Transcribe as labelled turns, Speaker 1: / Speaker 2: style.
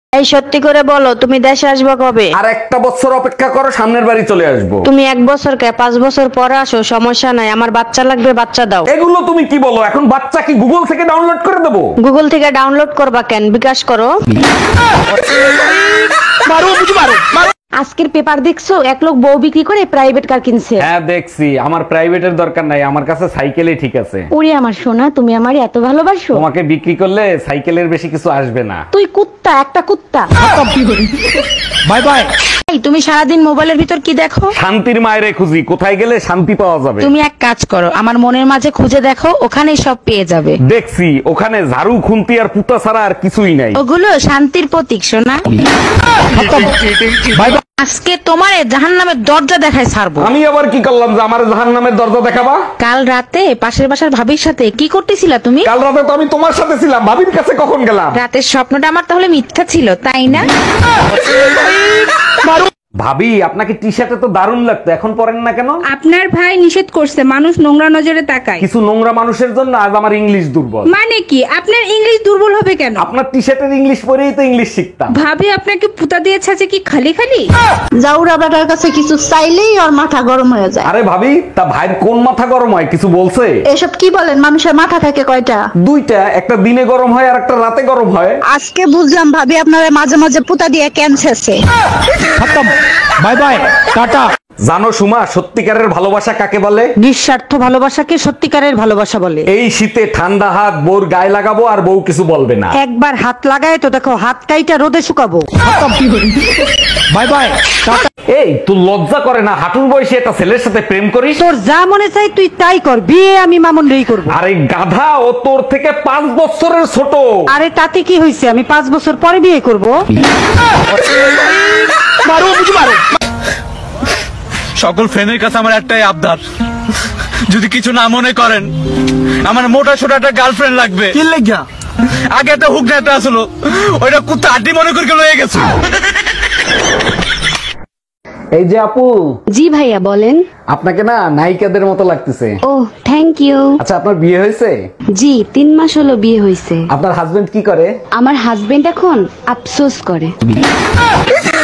Speaker 1: এই সত্যি করে বলো, তুমি দেশে আসবে কবে?
Speaker 2: আর একটা বছর অপেক্ষা করো, সামনের বাড়ি চলে আসবো।
Speaker 1: তুমি 1 বছর কে 5 বছর পরে আসো, সমস্যা নাই। আমার বাচ্চা লাগবে, বাচ্চা দাও।
Speaker 2: এগুলো তুমি কি বলো? এখন বাচ্চা কি গুগল থেকে ডাউনলোড করে দেবো?
Speaker 1: গুগল থেকে ডাউনলোড করবা কেন? বিকাশ করো। আজকের পেপার দেখছো? এক লোক বউ বিক্রি করে প্রাইভেট কার কিনছে।
Speaker 2: হ্যাঁ দেখছি। আমার প্রাইভেটের দরকার নাই, আমার কাছে সাইকেলই ঠিক আছে।
Speaker 1: ওরে আমার সোনা, তুমি আমার এত ভালোবাসো।
Speaker 2: তোমাকে বিক্রি করলে সাইকেলের বেশি কিছু আসবে না।
Speaker 1: তুই কুত্তা, একটা কুত্তা।
Speaker 2: Bye bye.
Speaker 1: এই তুমি সারাদিন মোবাইলের ভিতর কি দেখো?
Speaker 2: শান্তির মায়েরে খুঁজি, কোথায় গেলে শান্তি পাওয়া যাবে।
Speaker 1: তুমি এক কাজ করো, আমার মনের মাঝে খুঁজে দেখো, ওখানেই সব পেয়ে যাবে।
Speaker 2: দেখছি, ওখানে ঝাড়ু খুন্তি আর পুতা ছাড়া আর কিছুই নাই।
Speaker 1: ওগুলো শান্তির প্রতীক সোনা।
Speaker 2: Bye bye.
Speaker 1: আজকে তোমারে জাহান্নামের দরজা দেখায় ছাড়বো।
Speaker 2: আমি আবার কি করলাম যে আমার জাহান্নামের দরজা দেখাবা?
Speaker 1: কাল রাতে পাশের বাসার ভাবির সাথে কি করতেছিলা তুমি?
Speaker 2: কাল রাতে তো আমি তোমার সাথে ছিলাম, ভাবির কাছে কখন গেলাম?
Speaker 1: রাতের স্বপ্নটা আমার তাহলে মিথ্যা ছিল, তাই না?
Speaker 2: ভাবি, আপনাকে টি শার্টে তো দারুণ লাগতো, এখন পরেন না কেন?
Speaker 3: আপনার ভাই নিষেধ করছে, মানুষ নোংরা নজরে তাকায়।
Speaker 2: কিছু নোংরা মানুষের জন্য আজ আমার ইংলিশ দুর্বল।
Speaker 3: মানে কি? আপনার ইংলিশ দুর্বল হবে কেন?
Speaker 2: আপনার টি শার্টের ইংলিশ পরেই তো ইংলিশ শিখতাম।
Speaker 3: ভাবি আপনাকে পুতা দিয়েছে যে কি খালি খালি?
Speaker 4: জাউরা বেটার কাছে কিছু চাইলেই ওর মাথা গরম হয়ে যায়।
Speaker 2: আরে ভাবি, তা ভাইয়ের কোন মাথা গরম হয়? কিছু বলছে?
Speaker 4: এসব কি বলেন? মানুষের মাথা থাকে কয়টা?
Speaker 2: দুইটা, একটা দিনে গরম হয় আর একটা রাতে গরম হয়।
Speaker 4: আজকে বুঝলাম ভাবি আপনারা মাঝে মাঝে পুতা দিয়ে ক্যান্সারছে।
Speaker 2: Bye bye, tata. জানো সুমা, সত্যিকারের ভালোবাসা কাকে বলে?
Speaker 1: নিঃস্বার্থ ভালোবাসাকে সত্যিকারের ভালোবাসা বলে।
Speaker 2: এই শীতে ঠান্ডা হাত বউর গায়ে লাগাবো আর বউ কিছু বলবে না।
Speaker 1: একবার হাত লাগায় তো দেখো, হাত কাইটা রোদে শুকাবো।
Speaker 2: Bye bye, tata. এই তুই লজ্জা করে না হাঁটুর বয়সে একটা ছেলের সাথে প্রেম করিস?
Speaker 1: তোর যা মনে চাই তুই তাই কর, বিয়ে আমি মামুন রেই করবো।
Speaker 2: আরে গাধা, ও তোর থেকে 5 বছরের ছোট।
Speaker 1: আরে তাতে কি হয়েছে, আমি 5 বছর পরে বিয়ে করবো।
Speaker 5: সকল ফ্রেন্ডের কাছে আমার একটাই আবদার, যদি কিছু না মনে করেন, আমার মোটা ছোট একটা গার্লফ্রেন্ড লাগবে। কি লেগা? আগে একটা হুক নেতা আসলো, ওইটা কুত্তা আড্ডি মনে করে লয়ে গেছে।
Speaker 2: এই যে আপু।
Speaker 1: জি ভাইয়া বলেন।
Speaker 2: আপনাকে না নায়িকাদের মতো লাগতেছে।
Speaker 1: Oh thank you.
Speaker 2: আচ্ছা, আপনার বিয়ে হয়েছে?
Speaker 1: জি 3 মাস হলো বিয়ে হয়েছে।
Speaker 2: আপনার হাজবেন্ড কি করে?
Speaker 1: আমার হাজবেন্ড এখন আফসোস করে।